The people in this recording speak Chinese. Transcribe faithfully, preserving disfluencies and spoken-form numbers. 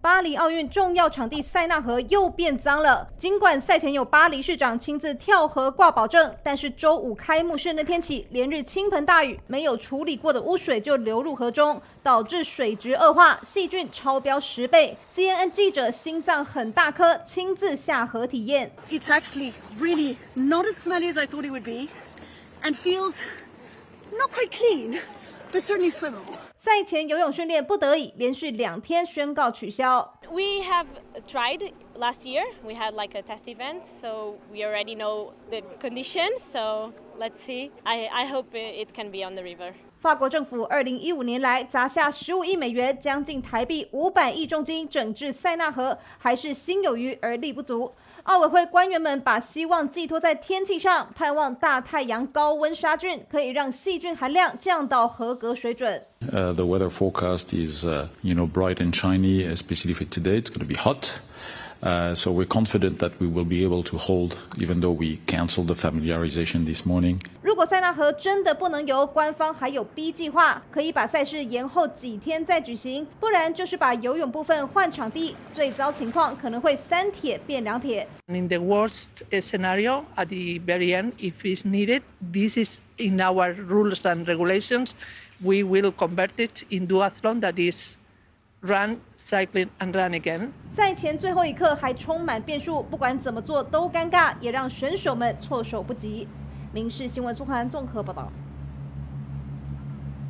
巴黎奥运重要场地塞纳河又变脏了。尽管赛前有巴黎市长亲自跳河挂保证，但是周五开幕式那天起，连日倾盆大雨，没有处理过的污水就流入河中，导致水质恶化，细菌超标十倍。C N N 记者心脏很大颗，亲自下河体验。 It's actually really not as smelly as I thought it would be, and feels not quite clean, but certainly swimmable. 赛前游泳训练不得已连续两天宣告取消。 We have tried last year. We had like a test event, so we already know the conditions. So let's see. I I hope it can be on the river. 法国政府二零一五年来砸下十五亿美元，将近台币五百亿重金整治塞纳河，还是心有余而力不足。奥委会官员们把希望寄托在天气上，盼望大太阳高温杀菌可以让细菌含量降到合格水准。 Uh, the weather forecast is, uh, you know, bright and shiny, especially for today. It's going to be hot. Uh, so we're confident that we will be able to hold, even though we canceled the familiarization this morning. 如果塞纳河真的不能游，官方还有 B 计划，可以把赛事延后几天再举行，不然就是把游泳部分换场地。最糟情况可能会三铁变两铁。 In the worst scenario, at the very end, if it's needed, this is in our rules and regulations. We will convert it in duathlon, that is run, cycling, and run again. 赛前最后一刻还充满变数，不管怎么做都尴尬，也让选手们措手不及。民视新闻苏涵综合报道。